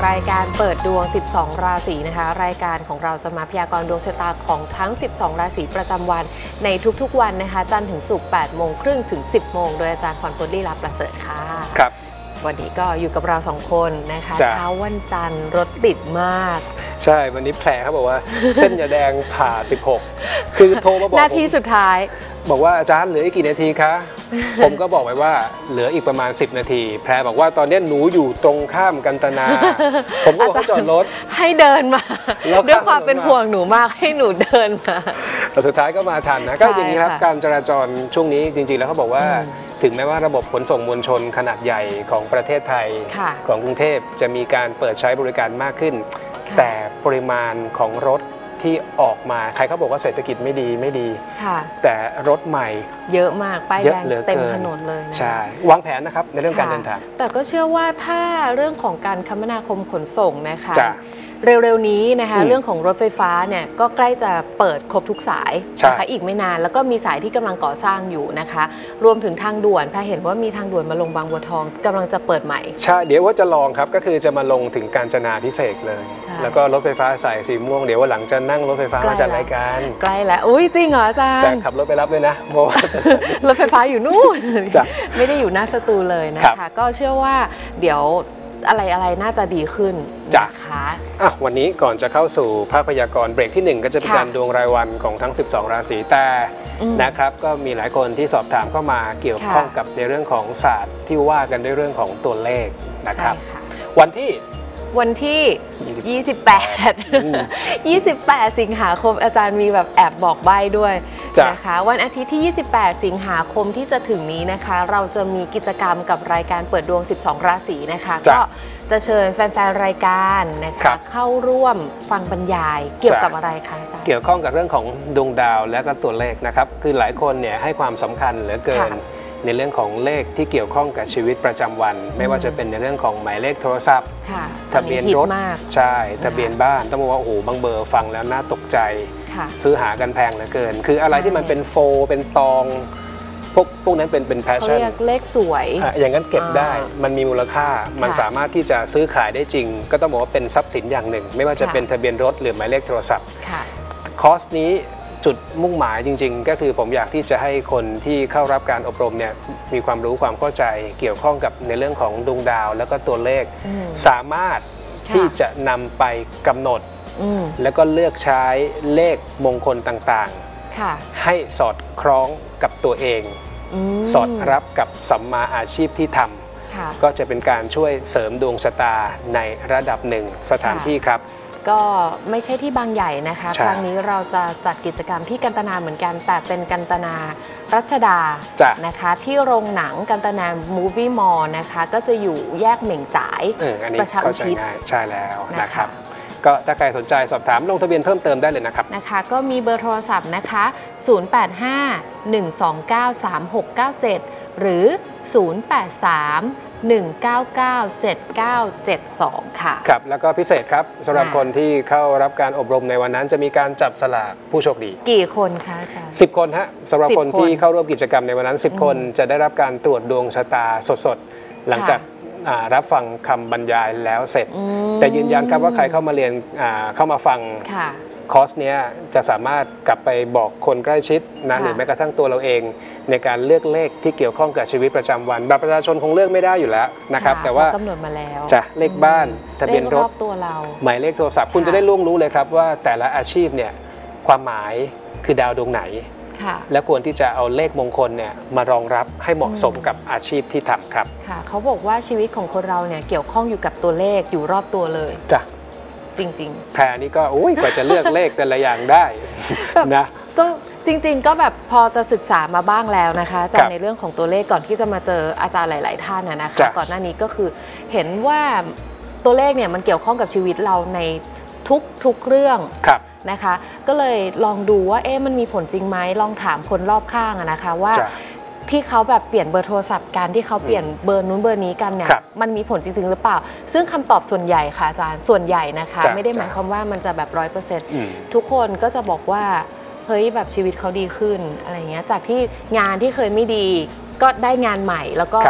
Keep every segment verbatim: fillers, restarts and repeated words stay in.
รายการเปิดดวงสิบสองราศีนะคะรายการของเราจะมาพยากรณ์ดวงชะตาของทั้งสิบสองราศีประจำวันในทุกๆวันนะคะจันทร์ถึงศุกร์แปดโมงครึ่งถึงสิบโมงโดยอาจารย์พรพลลี่ลับประเสริฐค่ะครับวันนี้ก็อยู่กับเราสองคนนะคะเช้าวันจันทร์รถติดมากใช่วันนี้แผลเขาบอกว่าเส้นยาแดงผ่าสิบหกคือโทรมาบอกหน้าที่สุดท้ายบอกว่าอาจารย์เหลืออีกกี่นาทีคะผมก็บอกไว้ว่าเหลืออีกประมาณสิบนาทีแพรบอกว่าตอนนี้หนูอยู่ตรงข้ามกันตนาผมก็บอกให้จอดรถให้เดินมาด้วยความเป็นห่วงหนูมากให้หนูเดินมาแต่สุดท้ายก็มาทันนะก็อย่างนี้ครับการจราจรช่วงนี้จริงๆแล้วเขาบอกว่าถึงแม้ว่าระบบขนส่งมวลชนขนาดใหญ่ของประเทศไทยของกรุงเทพจะมีการเปิดใช้บริการมากขึ้นแต่ปริมาณของรถที่ออกมาใครเขาบอกว่าเศรษฐกิจไม่ดีไม่ดีแต่รถใหม่เยอะมากป้ายแดงเต็มถนนเลยใช่วางแผนนะครับในเรื่องการเดินทางแต่ก็เชื่อว่าถ้าเรื่องของการคมนาคมขนส่งนะคะเร็วๆนี้นะคะเรื่องของรถไฟฟ้าเนี่ยก็ใกล้จะเปิดครบทุกสายนะคะอีกไม่นานแล้วก็มีสายที่กำลังก่อสร้างอยู่นะคะรวมถึงทางด่วนพาเห็นว่ามีทางด่วนมาลงบางบัวทองกำลังจะเปิดใหม่ใช่เดี๋ยวว่าจะลองครับก็คือจะมาลงถึงกาญจนาภิเษกเลยแล้วก็รถไฟฟ้าสายสีม่วงเดี๋ยวว่าหลังจะนั่งรถไฟฟ้ามาจัดรายการใกล้แล้วอุ้ยจริงเหรออาจารย์แต่ขับรถไปรับเลยนะเพราะว่ารถไฟฟ้าอยู่นู่นไม่ได้อยู่หน้าสตูเลยนะคะก็เชื่อว่าเดี๋ยวอะไรอะไรน่าจะดีขึ้นนะคะอ่ะวันนี้ก่อนจะเข้าสู่ภาคพยากรณ์เบรกที่หนึ่งก็จะเป็นการดวงรายวันของทั้งสิบสองราศีแต่นะครับก็มีหลายคนที่สอบถามเข้ามาเกี่ยวข้องกับในเรื่องของศาสตร์ที่ว่ากันด้วยเรื่องของตัวเลขนะครับวันที่วันที่ยี่สิบแปด ยี่สิบแปดสิงหาคมอาจารย์มีแบบแอบบอกใบ้ด้วยนะคะวันอาทิตย์ที่ยี่สิบแปดสิงหาคมที่จะถึงนี้นะคะเราจะมีกิจกรรมกับรายการเปิดดวงสิบสองราศีนะคะก็จะเชิญแฟนๆรายการนะคะเข้าร่วมฟังบรรยายเกี่ยวกับอะไรคะอาจารย์เกี่ยวข้องกับเรื่องของดวงดาวและก็ตัวเลขนะครับคือหลายคนเนี่ยให้ความสำคัญเหลือเกินในเรื่องของเลขที่เกี่ยวข้องกับชีวิตประจำวันไม่ว่าจะเป็นในเรื่องของหมายเลขโทรศัพท์ทะเบียนรถใช่ทะเบียนบ้านต้องบอกว่าโอ้โหบางเบอร์ฟังแล้วน่าตกใจซื้อหากันแพงเหลือเกินคืออะไรที่มันเป็นโฟเป็นตองพวกพวกนั้นเป็นเป็นแพชชั่นเรียกเลขสวยอย่างนั้นเก็บได้มันมีมูลค่ามันสามารถที่จะซื้อขายได้จริงก็ต้องบอกว่าเป็นทรัพย์สินอย่างหนึ่งไม่ว่าจะเป็นทะเบียนรถหรือหมายเลขโทรศัพท์คอร์สนี้จุดมุ่งหมายจริงๆก็คือผมอยากที่จะให้คนที่เข้ารับการอบรมเนี่ยมีความรู้ความเข้าใจเกี่ยวข้องกับในเรื่องของดวงดาวแล้วก็ตัวเลขสามารถที่จะนำไปกำหนดแล้วก็เลือกใช้เลขมงคลต่างๆให้สอดคล้องกับตัวเองสอดรับกับสัมมาอาชีพที่ทำก็จะเป็นการช่วยเสริมดวงชะตาในระดับหนึ่งสถานที่ครับก็ไม่ใช่ที่บางใหญ่นะคะครั้งนี้เราจะจัดกิจกรรมที่กันตนาเหมือนกันแต่เป็นกันตนารัชดานะคะที่โรงหนังกันตนามูฟวี่มอลล์นะคะก็จะอยู่แยกเหม่งจ่ายประชาอุทิศใช่แล้วนะครับก็ถ้าใครสนใจสอบถามลงทะเบียนเพิ่มเติมได้เลยนะครับนะคะก็มีเบอร์โทรศัพท์นะคะศูนย์ แปด ห้า หนึ่ง สอง เก้า สาม หก เก้า เจ็ดหรือศูนย์ แปด สาม หนึ่ง เก้า เก้า เจ็ด เก้า เจ็ด สองค่ะครับแล้วก็พิเศษครับสำหรับคนที่เข้ารับการอบรมในวันนั้นจะมีการจับสลากผู้โชคดีกี่คนคะอาจารย์สิบคนฮะสำหรับคนที่เข้าร่วมกิจกรรมในวันนั้นสิบคนจะได้รับการตรวจดวงชะตาสดๆหลังจากรับฟังคำบรรยายแล้วเสร็จแต่ยืนยันครับว่าใครเข้ามาเรียนเข้ามาฟังคอร์สเนี้ยจะสามารถกลับไปบอกคนใกล้ชิดนะหรือแม้กระทั่งตัวเราเองในการเลือกเลขที่เกี่ยวข้องกับชีวิตประจำวันบัตรประชาชนคงเลือกไม่ได้อยู่แล้วนะครับแต่ว่ากำหนดมาแล้วจะเลขบ้านทะเบียนรถตัวเราหมายเลขโทรศัพท์คุณจะได้ล่วงรู้เลยครับว่าแต่ละอาชีพเนี่ยความหมายคือดาวดวงไหนและควรที่จะเอาเลขมงคลเนี่ยมารองรับให้เหมาะสมกับอาชีพที่ทำครับค่ะเขาบอกว่าชีวิตของคนเราเนี่ยเกี่ยวข้องอยู่กับตัวเลขอยู่รอบตัวเลยจ้ะจริงๆแพรนี่ก็โอ้ยกว่าจะเลือกเลขแต่ละอย่างได้นะก็จริงๆก็แบบพอจะศึกษามาบ้างแล้วนะคะจากในเรื่องของตัวเลขก่อนที่จะมาเจออาจารย์หลายๆท่านนะคะก่อนหน้านี้ก็คือเห็นว่าตัวเลขเนี่ยมันเกี่ยวข้องกับชีวิตเราในทุกๆเรื่องนะคะก็เลยลองดูว่าเอ๊ะมันมีผลจริงไหมลองถามคนรอบข้างนะคะว่าที่เขาแบบเปลี่ยนเบอร์โทรศัพท์กันที่เขาเปลี่ยนเบอร์นู้นเบอร์นี้กันเนี่ยมันมีผลจริงๆหรือเปล่าซึ่งคำตอบส่วนใหญ่ค่ะอาจารย์ส่วนใหญ่นะคะไม่ได้หมายความว่ามันจะแบบร้อยเปอร์เซ็นต์ทุกคนก็จะบอกว่าเฮ้ยแบบชีวิตเขาดีขึ้นอะไรเงี้ยจากที่งานที่เคยไม่ดีก็ได้งานใหม่แล้วก็ท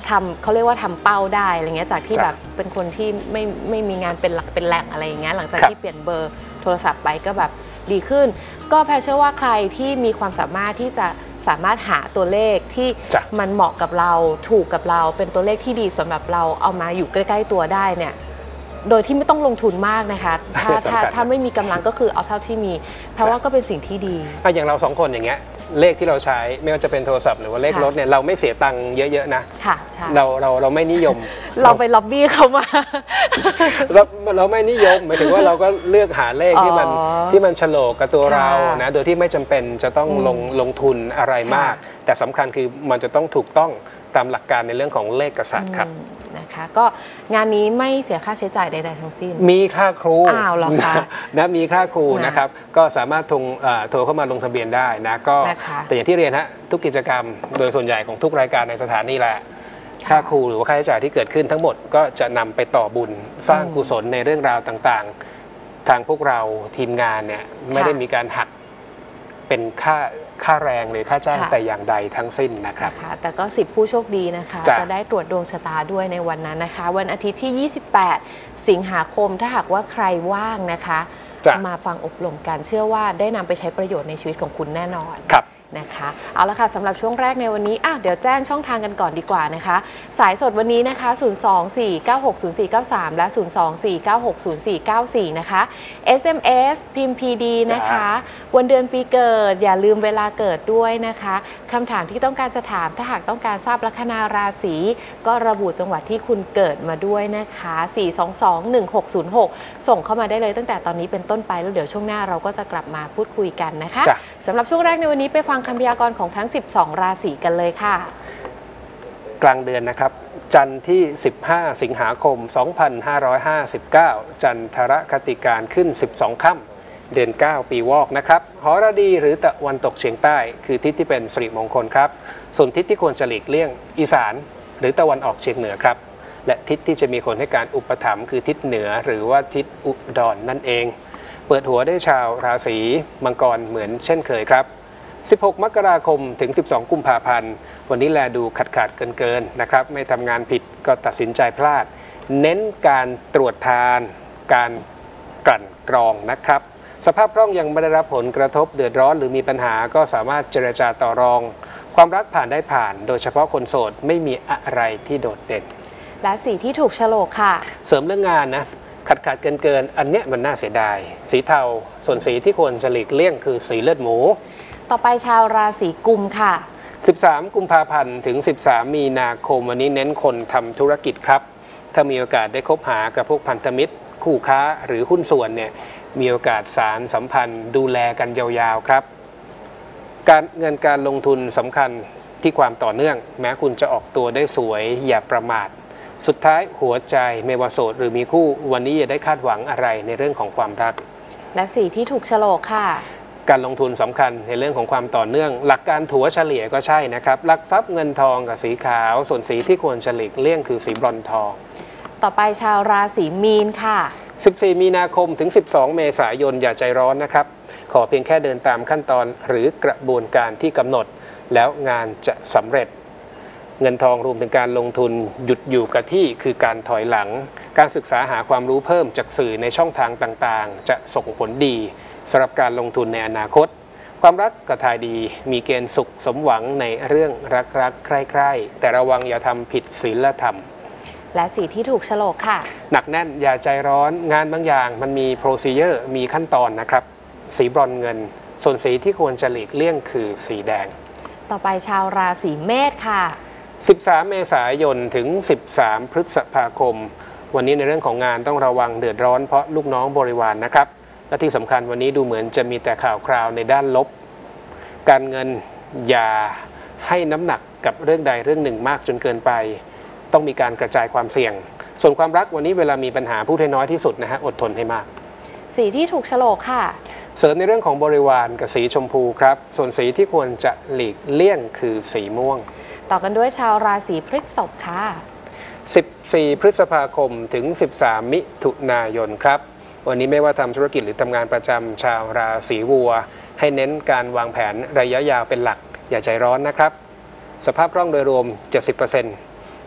ทำเขาเรียกว่าทำเป้าได้อะไรเงี้ยจากที่แบบเป็นคนที่ไม่ไม่มีงานเป็นหลักเป็นแหล่งอะไรอย่างเงี้ยหลังจากที่เปลี่ยนเบอร์โทรศัพท์ไปก็แบบดีขึ้นก็แพรเชื่อว่าใครที่มีความสามารถที่จะสามารถหาตัวเลขที่มันเหมาะกับเราถูกกับเราเป็นตัวเลขที่ดีสำหรับเราเอามาอยู่ใกล้ๆตัวได้เนี่ยโดยที่ไม่ต้องลงทุนมากนะคะถ้าถ้าถ้าไม่มีกำลังก็คือเอาเท่าที่มีเพราะว่าก็เป็นสิ่งที่ดีอย่างเราสองคนอย่างเงี้ยเลขที่เราใช้ไม่ว่าจะเป็นโทรศัพท์หรือว่าเลขรถเนี่ยเราไม่เสียตังค์เยอะๆนะค่ะใช่เราเราเราไม่นิยมเราไปล็อบบี้เขามาเราเราไม่นิยมหมายถึงว่าเราก็เลือกหาเลขที่มันที่มันฉลกกับตัวเรานะโดยที่ไม่จำเป็นจะต้องลงลงทุนอะไรมากแต่สำคัญคือมันจะต้องถูกต้องตามหลักการในเรื่องของเลขกษัตริย์ครับนะคะก็งานนี้ไม่เสียค่าใช้จ่ายใดๆทั้งสิ้นมีค่าครูอ้าวเหรอคะนะมีค่าครูนะครับก็สามารถโทรเข้ามาลงทะเบียนได้นะก็แต่อย่างที่เรียนฮะทุกกิจกรรมโดยส่วนใหญ่ของทุกรายการในสถานีแหละค่าครูหรือว่าค่าใช้จ่ายที่เกิดขึ้นทั้งหมดก็จะนำไปต่อบุญสร้างกุศลในเรื่องราวต่างๆทางพวกเราทีมงานเนี่ยไม่ได้มีการหักเป็นค่าค่าแรงหรือค่าจ้างแต่อย่างใดทั้งสิ้นนะครับแต่ก็สิบผู้โชคดีนะคะจะได้ตรวจดวงชะตาด้วยในวันนั้นนะคะวันอาทิตย์ที่ยี่สิบแปดสิงหาคมถ้าหากว่าใครว่างนะคะมาฟังอบรมกันเชื่อว่าได้นำไปใช้ประโยชน์ในชีวิตของคุณแน่นอนนะคะเอาละค่ะสำหรับช่วงแรกในวันนี้อ่ะเดี๋ยวแจ้งช่องทางกันก่อนดีกว่านะคะสายสดวันนี้นะคะ ศูนย์ สอง สี่ เก้า หก ศูนย์ สี่ เก้า สาม และ ศูนย์ สอง สี่ เก้า หก ศูนย์ สี่ เก้า สี่ นะคะ เอส เอ็ม เอส พิมพ์ พี ดี นะคะวันเดือนปีเกิดอย่าลืมเวลาเกิดด้วยนะคะคำถามที่ต้องการจะถามถ้าหากต้องการทราบลัคนาราศีก็ระบุจังหวัดที่คุณเกิดมาด้วยนะคะ สี่ สอง สอง หนึ่ง หก ศูนย์ หก ส่งเข้ามาได้เลยตั้งแต่ตอนนี้เป็นต้นไปแล้วเดี๋ยวช่วงหน้าเราก็จะกลับมาพูดคุยกันนะคะสำหรับช่วงแรกในวันนี้ไปฟังคำพยากรณ์ของทั้งสิบสองราศีกันเลยค่ะกลางเดือนนะครับจันทร์ที่สิบห้าสิงหาคมสองพันห้าร้อยห้าสิบเก้าจันทรคติการขึ้นสิบสองค่ำเดือนเก้าปีวอกนะครับหรดีหรือตะวันตกเฉียงใต้คือทิศที่เป็นสิริมงคลครับส่วนทิศที่ควรจะหลีกเลี่ยงอีสานหรือตะวันออกเฉียงเหนือครับและทิศที่จะมีคนให้การอุปถัมภ์คือทิศเหนือหรือว่าทิศอุดร นั่นเองเปิดหัวได้ชาวราศีมังกรเหมือนเช่นเคยครับสิบหกมกราคมถึงสิบสองกุมภาพันธ์วันนี้แลดูขาดขาดเกินเกินนะครับไม่ทำงานผิดก็ตัดสินใจพลาดเน้นการตรวจทานการกลั่นกรองนะครับสภาพคล่องยังไม่ได้รับผลกระทบเดือดร้อนหรือมีปัญหาก็สามารถเจรจาต่อรองความรักผ่านได้ผ่านโดยเฉพาะคนโสดไม่มีอะไรที่โดดเด่นและสีที่ถูกโฉลกค่ะเสริมเรื่องงานนะขาดขาดเกินเกินอันเนี้ยมันน่าเสียดายสีเทาส่วนสีที่ควรจะหลีกเลี่ยงคือสีเลือดหมูต่อไปชาวราศีกุมค่ะสิบสามกุมภาพันธ์ถึงสิบสามมีนาคมวันนี้เน้นคนทำธุรกิจครับถ้ามีโอกาสได้คบหากับพวกพันธมิตรคู่ค้าหรือหุ้นส่วนเนี่ยมีโอกาสสารสัมพันธ์ดูแลกันยาวๆครับการเงินการลงทุนสำคัญที่ความต่อเนื่องแม้คุณจะออกตัวได้สวยอย่าประมาทสุดท้ายหัวใจไม่ว่าโสดหรือมีคู่วันนี้อย่าได้คาดหวังอะไรในเรื่องของความรักและสีที่ถูกโฉลกค่ะการลงทุนสำคัญในเรื่องของความต่อเนื่องหลักการถัวเฉลี่ยก็ใช่นะครับหลักทรัพย์เงินทองกับสีขาวส่วนสีที่ควรเฉลี่ยเลี่ยงคือสีบรอนซ์ทองต่อไปชาวราศีมีนค่ะสิบสี่มีนาคมถึงสิบสองเมษายนอย่าใจร้อนนะครับขอเพียงแค่เดินตามขั้นตอนหรือกระบวนการที่กำหนดแล้วงานจะสำเร็จเงินทองรวมถึงการลงทุนหยุดอยู่กับที่คือการถอยหลังการศึกษาหาความรู้เพิ่มจากสื่อในช่องทางต่างๆจะส่งผลดีสำหรับการลงทุนในอนาคตความรักก็ทายดีมีเกณฑ์สุขสมหวังในเรื่องรักๆใคร่ๆแต่ระวังอย่าทำผิดศีลธรรมและสีที่ถูกโฉลกค่ะหนักแน่นอย่าใจร้อนงานบางอย่างมันมีโปรซีเจอร์มีขั้นตอนนะครับสีบรอนซ์เงินส่วนสีที่ควรจะหลีกเลี่ยงคือสีแดงต่อไปชาวราศีเมษค่ะสิบสามเมษายนถึงสิบสามพฤษภาคมวันนี้ในเรื่องของงานต้องระวังเดือดร้อนเพราะลูกน้องบริวาร นะครับและที่สำคัญวันนี้ดูเหมือนจะมีแต่ข่าวคราวในด้านลบการเงินอย่าให้น้ำหนักกับเรื่องใดเรื่องหนึ่งมากจนเกินไปต้องมีการกระจายความเสี่ยงส่วนความรักวันนี้เวลามีปัญหาพูดให้น้อยที่สุดนะฮะอดทนให้มากสีที่ถูกโฉลกค่ะเสริมในเรื่องของบริวารกับสีชมพูครับส่วนสีที่ควรจะหลีกเลี่ยงคือสีม่วงต่อกันด้วยชาวราศีพฤษภค่ะสิบสี่พฤษภาคมถึงสิบสามมิถุนายนครับวันนี้ไม่ว่าทำธุรกิจหรือทำงานประจำชาวราศีวัวให้เน้นการวางแผนระยะยาวเป็นหลักอย่าใจร้อนนะครับสภาพคล่องโดยรวม เจ็ดสิบเปอร์เซ็นต์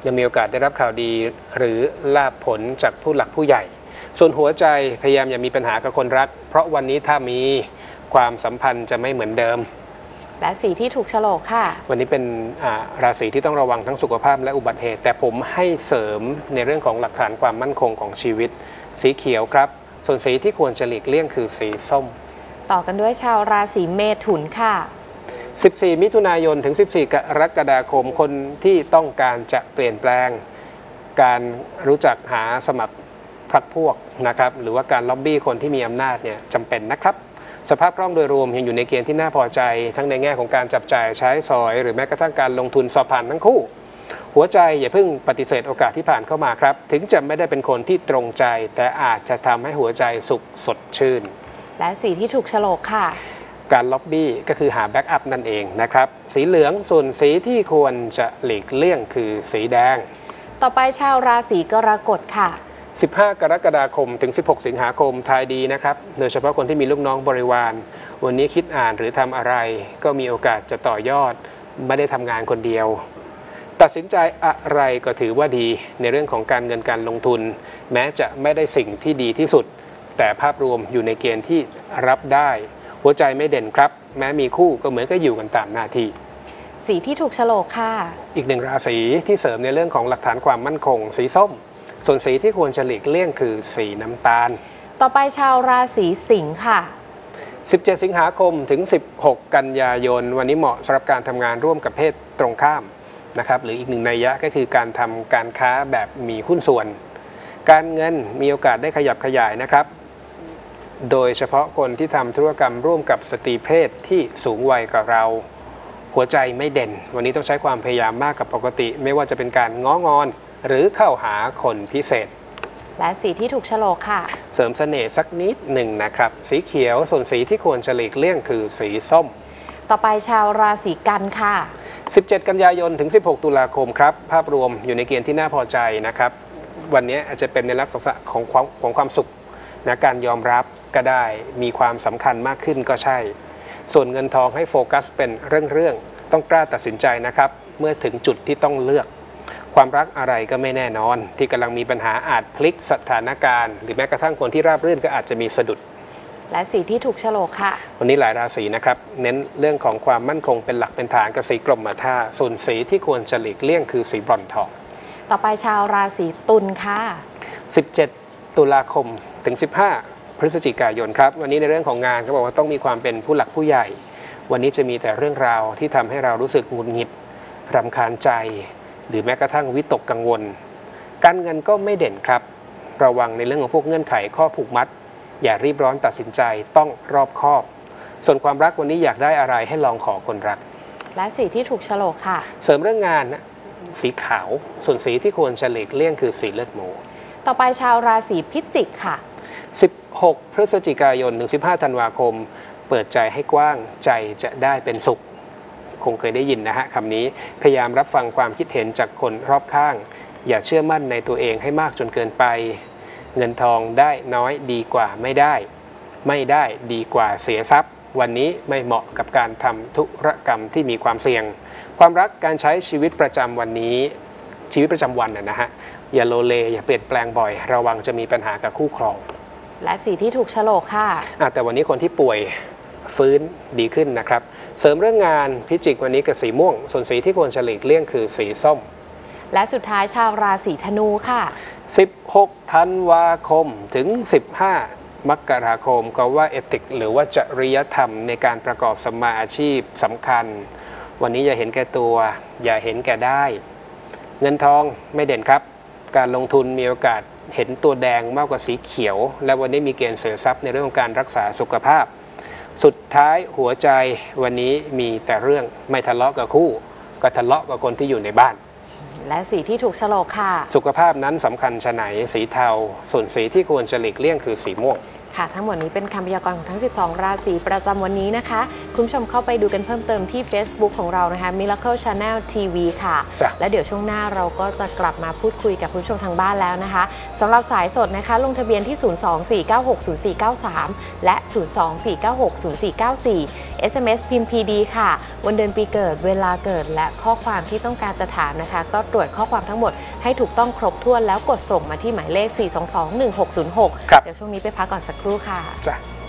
ยังมีโอกาสได้รับข่าวดีหรือลาภผลจากผู้หลักผู้ใหญ่ส่วนหัวใจพยายามอย่ามีปัญหากับคนรักเพราะวันนี้ถ้ามีความสัมพันธ์จะไม่เหมือนเดิมและสีที่ถูกโฉลกค่ะวันนี้เป็นราศีที่ต้องระวังทั้งสุขภาพและอุบัติเหตุแต่ผมให้เสริมในเรื่องของหลักฐานความมั่นคงของชีวิตสีเขียวครับส่วนสีที่ควรจะหลีกเลี่ยงคือสีส้มต่อกันด้วยชาวราศีเมถุนค่ะสิบสี่มิถุนายนถึงสิบสี่กรกฎาคมคนที่ต้องการจะเปลี่ยนแปลงการรู้จักหาสมัครพรรคพวกนะครับหรือว่าการล็อบบี้คนที่มีอำนาจเนี่ยจำเป็นนะครับสภาพคล่องโดยรวมยังอยู่ในเกณฑ์ที่น่าพอใจทั้งในแง่ของการจับจ่ายใช้สอยหรือแม้กระทั่งการลงทุนสอบผ่านทั้งคู่หัวใจอย่าเพิ่งปฏิเสธโอกาสที่ผ่านเข้ามาครับถึงจะไม่ได้เป็นคนที่ตรงใจแต่อาจจะทำให้หัวใจสุขสดชื่นและสีที่ถูกโฉลกค่ะการล็อบบี้ก็คือหาแบ็กอัพนั่นเองนะครับสีเหลืองส่วนสีที่ควรจะหลีกเลี่ยงคือสีแดงต่อไปชาวราศีกรกฎค่ะสิบห้ากรกฎาคมถึงสิบหกสิงหาคมทายดีนะครับโดยเฉพาะคนที่มีลูกน้องบริวารวันนี้คิดอ่านหรือทำอะไรก็มีโอกาสจะต่อยอดไม่ได้ทำงานคนเดียวตัดสินใจอะไรก็ถือว่าดีในเรื่องของการเงินการลงทุนแม้จะไม่ได้สิ่งที่ดีที่สุดแต่ภาพรวมอยู่ในเกณฑ์ที่รับได้หัวใจไม่เด่นครับแม้มีคู่ก็เหมือนกับอยู่กันตามหน้าที่สีที่ถูกโฉลกค่ะอีกหนึ่งราศีที่เสริมในเรื่องของหลักฐานความมั่นคงสีส้มส่วนสีที่ควรจะหลีกเลี่ยงคือสีน้ำตาลต่อไปชาวราศีสิงค์ค่ะสิบเจ็ดสิงหาคมถึงสิบหกกันยายนวันนี้เหมาะสำหรับการทำงานร่วมกับเพศตรงข้ามนะครับหรืออีกหนึ่งนัยยะก็คือการทำการค้าแบบมีหุ้นส่วนการเงินมีโอกาสได้ขยับขยายนะครับโดยเฉพาะคนที่ทำธุรกรรมร่วมกับสตรีเพศที่สูงวัยกว่าเราหัวใจไม่เด่นวันนี้ต้องใช้ความพยายามมากกว่าปกติไม่ว่าจะเป็นการง้องอนหรือเข้าหาคนพิเศษและสีที่ถูกโฉลกค่ะเสริมเสน่ห์สักนิดหนึ่งนะครับสีเขียวส่วนสีที่ควรจะหลีกเลี่ยงคือสีส้มต่อไปชาวราศีกันค่ะสิบเจ็ดกันยายนถึงสิบหกตุลาคมครับภาพรวมอยู่ในเกณฑ์ที่น่าพอใจนะครับวันนี้อาจจะเป็นในลักษณะของความของความสุขนะการยอมรับก็ได้มีความสำคัญมากขึ้นก็ใช่ส่วนเงินทองให้โฟกัสเป็นเรื่องๆต้องกล้าตัดสินใจนะครับเมื่อถึงจุดที่ต้องเลือกความรักอะไรก็ไม่แน่นอนที่กำลังมีปัญหาอาจพลิกสถานการณ์หรือแม้กระทั่งคนที่ราบรื่นก็อาจจะมีสะดุดและสีที่ถูกโฉลกค่ะวันนี้หลายราศีนะครับเน้นเรื่องของความมั่นคงเป็นหลักเป็นฐานกับสีกรมท่าส่วนสีที่ควรจะหลีกเลี่ยงคือสีบรอนซ์ทองต่อไปชาวราศีตุลค่ะสิบเจ็ดตุลาคมถึงสิบห้าพฤศจิกายนครับวันนี้ในเรื่องของงานเขาบอกว่าต้องมีความเป็นผู้หลักผู้ใหญ่วันนี้จะมีแต่เรื่องราวที่ทำให้เรารู้สึกหงุดหงิดรำคาญใจหรือแม้กระทั่งวิตกกังวลการเงินก็ไม่เด่นครับระวังในเรื่องของพวกเงื่อนไขข้อผูกมัดอย่ารีบร้อนตัดสินใจต้องรอบคอบส่วนความรักวันนี้อยากได้อะไรให้ลองขอคนรักและสีที่ถูกโฉลกค่ะเสริมเรื่องงานนะสีขาวส่วนสีที่ควรจะหลีกเลี่ยงคือสีเลือดหมูต่อไปชาวราศีพิจิกค่ะสิบหกพฤศจิกายนถึงสิบห้าธันวาคมเปิดใจให้กว้างใจจะได้เป็นสุขคงเคยได้ยินนะฮะคำนี้พยายามรับฟังความคิดเห็นจากคนรอบข้างอย่าเชื่อมั่นในตัวเองให้มากจนเกินไปเงินทองได้น้อยดีกว่าไม่ได้ไม่ได้ดีกว่าเสียทรัพย์วันนี้ไม่เหมาะกับการทำธุรกรรมที่มีความเสี่ยงความรักการใช้ชีวิตประจำวันนี้ชีวิตประจำวันนะฮะอย่าโลเลอย่าเปลี่ยนแปลงบ่อยระวังจะมีปัญหากับคู่ครองและสีที่ถูกโฉลกค่ะแต่วันนี้คนที่ป่วยฟื้นดีขึ้นนะครับเสริมเรื่องงานพิจิกวันนี้กับสีม่วงส่วนสีที่ควรจะหลีกเลี่ยงคือสีส้มและสุดท้ายชาวราศีธนูค่ะสิบหกธันวาคมถึงสิบห้ามกราคมก็ว่าเอติกหรือว่าจริยธรรมในการประกอบสัมมาอาชีพสำคัญวันนี้อย่าเห็นแก่ตัวอย่าเห็นแก่ได้เงินทองไม่เด่นครับการลงทุนมีโอกาสเห็นตัวแดงมากกว่าสีเขียวและวันนี้มีเกณฑ์เสียทรัพย์ในเรื่องของการรักษาสุขภาพสุดท้ายหัวใจวันนี้มีแต่เรื่องไม่ทะเลาะกับคู่ก็ทะเลาะกับคนที่อยู่ในบ้านและสีที่ถูกโฉลกค่ะสุขภาพนั้นสำคัญชะไหนสีเทาส่วนสีที่ควรจะหลีกเลี่ยงคือสีม่วงค่ะทั้งหมดนี้เป็นคำพยากรณ์ของทั้งสิบสองราศีประจำวันนี้นะคะคุณผู้ชมเข้าไปดูกันเพิ่มเติมที่ Facebook ของเรานะคะ Miracle Channel ที วี ค่ะและเดี๋ยวช่วงหน้าเราก็จะกลับมาพูดคุยกับคุณผู้ชมทางบ้านแล้วนะคะสำหรับสายสดนะคะลงทะเบียนที่ ศูนย์ สอง สี่ เก้า หก ศูนย์ สี่ เก้า สาม และ ศูนย์ สอง สี่ เก้า หก ศูนย์ สี่ เก้า สี่เอส เอ็ม เอส พิมพ์ พี ดี ค่ะวันเดือนปีเกิดเวลาเกิดและข้อความที่ต้องการจะถามนะคะก็ตรวจข้อความทั้งหมดให้ถูกต้องครบถ้วนแล้วกดส่งมาที่หมายเลข สี่ สอง สอง หนึ่ง หก ศูนย์ หก เดี๋ยวช่วงนี้ไปพักก่อนสักครู่ค่ะ